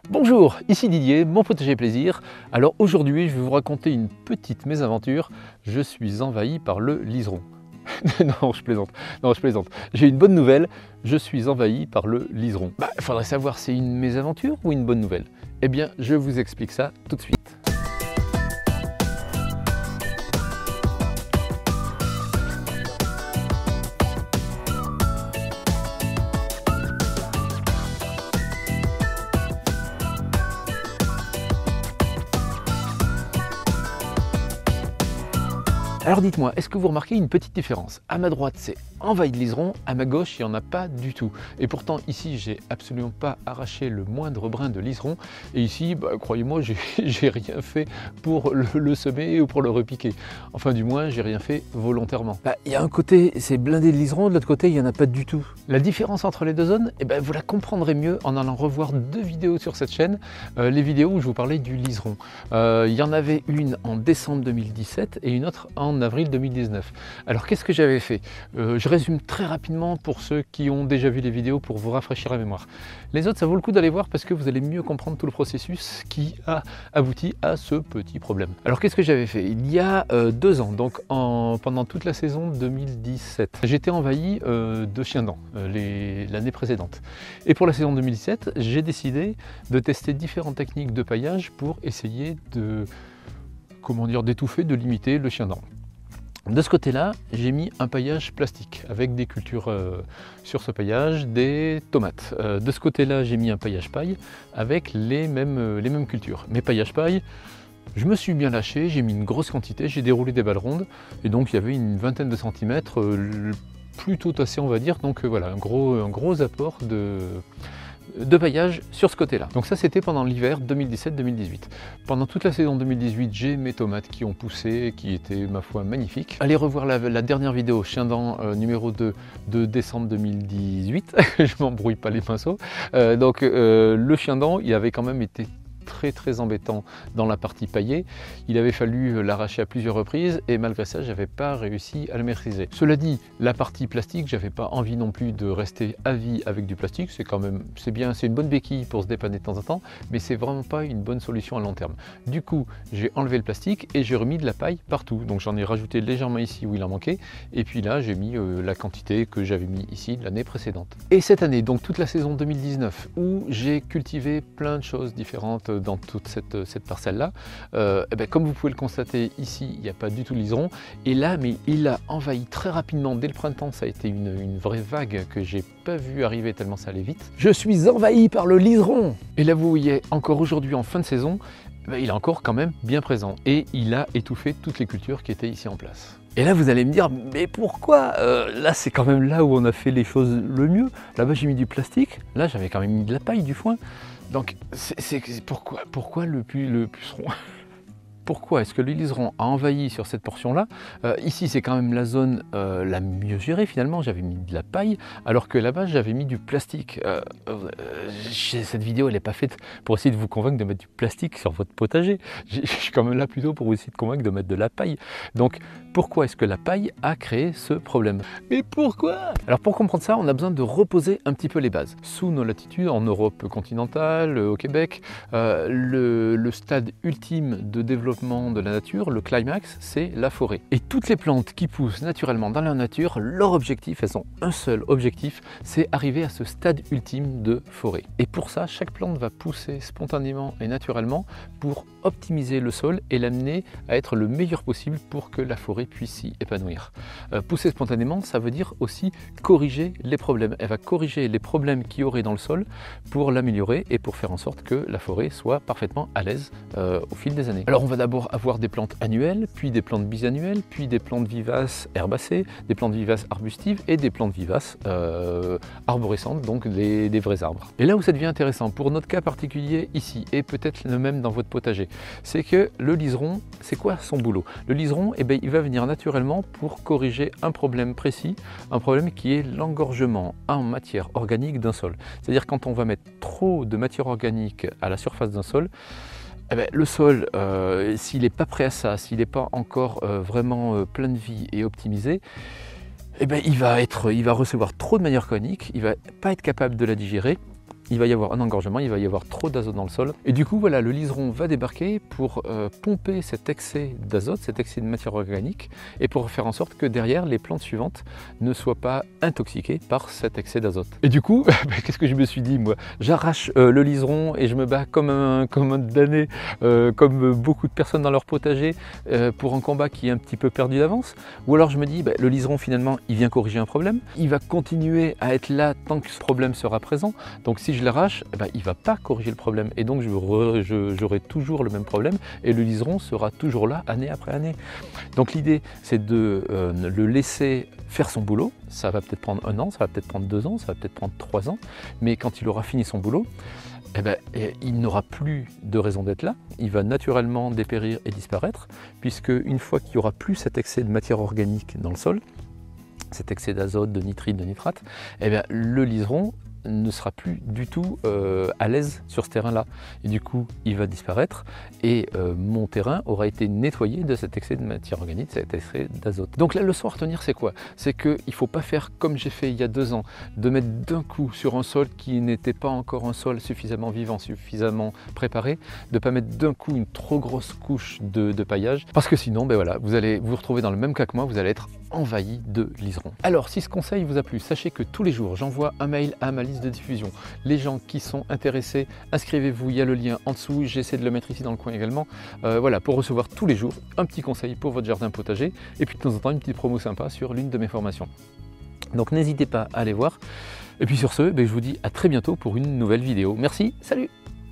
Bonjour, ici Didier, mon potager plaisir. Alors aujourd'hui, je vais vous raconter une petite mésaventure. Je suis envahi par le liseron. Non, je plaisante. Non, je plaisante. J'ai une bonne nouvelle. Je suis envahi par le liseron. Il faudrait savoir si c'est une mésaventure ou une bonne nouvelle. Eh bien, je vous explique ça tout de suite. Alors dites-moi, est-ce que vous remarquez une petite différence? À ma droite, c'est envahi de liserons, à ma gauche, il n'y en a pas du tout. Et pourtant, ici, j'ai absolument pas arraché le moindre brin de liseron. Et ici, croyez-moi, j'ai rien fait pour le semer ou pour le repiquer. Enfin, du moins, j'ai rien fait volontairement. Il y a un côté, c'est blindé de liserons, de l'autre côté, il n'y en a pas du tout. La différence entre les deux zones, vous la comprendrez mieux en allant revoir deux vidéos sur cette chaîne, les vidéos où je vous parlais du liseron. Il y en avait une en décembre 2017 et une autre en avril 2019. Alors qu'est-ce que j'avais fait? Je résume très rapidement pour ceux qui ont déjà vu les vidéos pour vous rafraîchir la mémoire. Les autres, ça vaut le coup d'aller voir parce que vous allez mieux comprendre tout le processus qui a abouti à ce petit problème. Alors qu'est-ce que j'avais fait? Il y a 2 ans, donc pendant toute la saison 2017, j'étais envahi de chiens dents l'année précédente. Et pour la saison 2017, j'ai décidé de tester différentes techniques de paillage pour essayer de, d'étouffer, de limiter le chien dent. De ce côté-là, j'ai mis un paillage plastique avec des cultures sur ce paillage, des tomates. De ce côté-là, j'ai mis un paillage paille avec les mêmes cultures. Mes paillages paille, je me suis bien lâché, j'ai mis une grosse quantité, j'ai déroulé des balles rondes et donc il y avait une vingtaine de centimètres, plutôt tassé on va dire. Donc voilà, un gros apport de paillage sur ce côté-là. Donc ça c'était pendant l'hiver 2017-2018. Pendant toute la saison 2018, j'ai mes tomates qui ont poussé, qui étaient ma foi magnifiques. Allez revoir la dernière vidéo chien dent numéro 2 de décembre 2018. Je m'embrouille pas les pinceaux. Le chien dent, il avait quand même été très embêtant dans la partie paillée. Il avait fallu l'arracher à plusieurs reprises et malgré ça, j'avais pas réussi à le maîtriser. Cela dit, la partie plastique, j'avais pas envie non plus de rester à vie avec du plastique. C'est bien, c'est une bonne béquille pour se dépanner de temps en temps, mais c'est vraiment pas une bonne solution à long terme. Du coup, j'ai enlevé le plastique et j'ai remis de la paille partout. Donc j'en ai rajouté légèrement ici où il en manquait et puis là, j'ai mis la quantité que j'avais mis ici l'année précédente. Et cette année, donc toute la saison 2019 où j'ai cultivé plein de choses différentes dans toute cette parcelle-là. Comme vous pouvez le constater, ici, il n'y a pas du tout de liseron. Et là, mais il a envahi très rapidement. Dès le printemps, ça a été une vraie vague que j'ai pas vu arriver tellement ça allait vite. Je suis envahi par le liseron. Et là, vous voyez, encore aujourd'hui, en fin de saison, il est encore quand même bien présent. Et il a étouffé toutes les cultures qui étaient ici en place. Et là, vous allez me dire, mais pourquoi? Là, c'est quand même là où on a fait les choses le mieux. Là-bas, j'ai mis du plastique. Là, j'avais quand même mis de la paille, du foin. Donc, pourquoi le puceron? Pourquoi est-ce que le liseron a envahi sur cette portion-là? Ici, c'est quand même la zone la mieux gérée finalement. J'avais mis de la paille, alors que là-bas, j'avais mis du plastique. Cette vidéo, elle n'est pas faite pour essayer de vous convaincre de mettre du plastique sur votre potager. Je suis quand même là plutôt pour essayer de convaincre de mettre de la paille. Donc, pourquoi est-ce que la paille a créé ce problème? Mais pourquoi? Alors, pour comprendre ça, on a besoin de reposer un petit peu les bases. Sous nos latitudes, en Europe continentale, au Québec, le stade ultime de développement de la nature, le climax, c'est la forêt. Et toutes les plantes qui poussent naturellement dans la nature, leur objectif, elles ont un seul objectif, c'est arriver à ce stade ultime de forêt. Et pour ça, chaque plante va pousser spontanément et naturellement pour optimiser le sol et l'amener à être le meilleur possible pour que la forêt puisse s'y épanouir. Pousser spontanément, ça veut dire aussi corriger les problèmes. Elle va corriger les problèmes qu'il y aurait dans le sol pour l'améliorer et pour faire en sorte que la forêt soit parfaitement à l'aise au fil des années. Alors on va d'abord avoir des plantes annuelles, puis des plantes bisannuelles, puis des plantes vivaces herbacées, des plantes vivaces arbustives et des plantes vivaces arborescentes, donc des vrais arbres. Et là où ça devient intéressant, pour notre cas particulier ici, et peut-être le même dans votre potager, c'est que le liseron, c'est quoi son boulot? Le liseron, il va venir naturellement pour corriger un problème précis, un problème qui est l'engorgement en matière organique d'un sol. C'est-à-dire quand on va mettre trop de matière organique à la surface d'un sol, le sol, s'il n'est pas prêt à ça, s'il n'est pas encore vraiment plein de vie et optimisé, il va recevoir trop de matière organique, il ne va pas être capable de la digérer il va y avoir un engorgement, il va y avoir trop d'azote dans le sol. Et du coup, voilà, le liseron va débarquer pour pomper cet excès d'azote, cet excès de matière organique, et pour faire en sorte que derrière, les plantes suivantes ne soient pas intoxiquées par cet excès d'azote. Et du coup, qu'est-ce que je me suis dit, moi? J'arrache le liseron et je me bats comme un damné, comme beaucoup de personnes dans leur potager, pour un combat qui est un petit peu perdu d'avance. Ou alors je me dis, le liseron finalement, il vient corriger un problème, il va continuer à être là tant que ce problème sera présent. Donc si je l'arrache, il ne va pas corriger le problème et donc j'aurai toujours le même problème et le liseron sera toujours là année après année. Donc l'idée, c'est de le laisser faire son boulot. Ça va peut-être prendre 1 an, ça va peut-être prendre 2 ans, ça va peut-être prendre 3 ans, mais quand il aura fini son boulot, il n'aura plus de raison d'être là, il va naturellement dépérir et disparaître, puisque une fois qu'il n'y aura plus cet excès de matière organique dans le sol, cet excès d'azote, de nitrite, de nitrate, le liseron ne sera plus du tout à l'aise sur ce terrain-là. Et du coup, il va disparaître et mon terrain aura été nettoyé de cet excès de matière organique, cet excès d'azote. Donc la leçon à retenir, c'est quoi? C'est qu'il ne faut pas faire comme j'ai fait il y a 2 ans, de mettre d'un coup sur un sol qui n'était pas encore un sol suffisamment vivant, suffisamment préparé, de ne pas mettre d'un coup une trop grosse couche de paillage, parce que sinon, voilà, vous allez vous retrouver dans le même cas que moi, vous allez être envahi de liserons. Alors, si ce conseil vous a plu, sachez que tous les jours, j'envoie un mail à ma liste de diffusion. Les gens qui sont intéressés, inscrivez-vous, il y a le lien en dessous, j'essaie de le mettre ici dans le coin également, voilà, pour recevoir tous les jours un petit conseil pour votre jardin potager, et puis de temps en temps une petite promo sympa sur l'une de mes formations. Donc n'hésitez pas à aller voir, et puis sur ce, je vous dis à très bientôt pour une nouvelle vidéo. Merci, salut!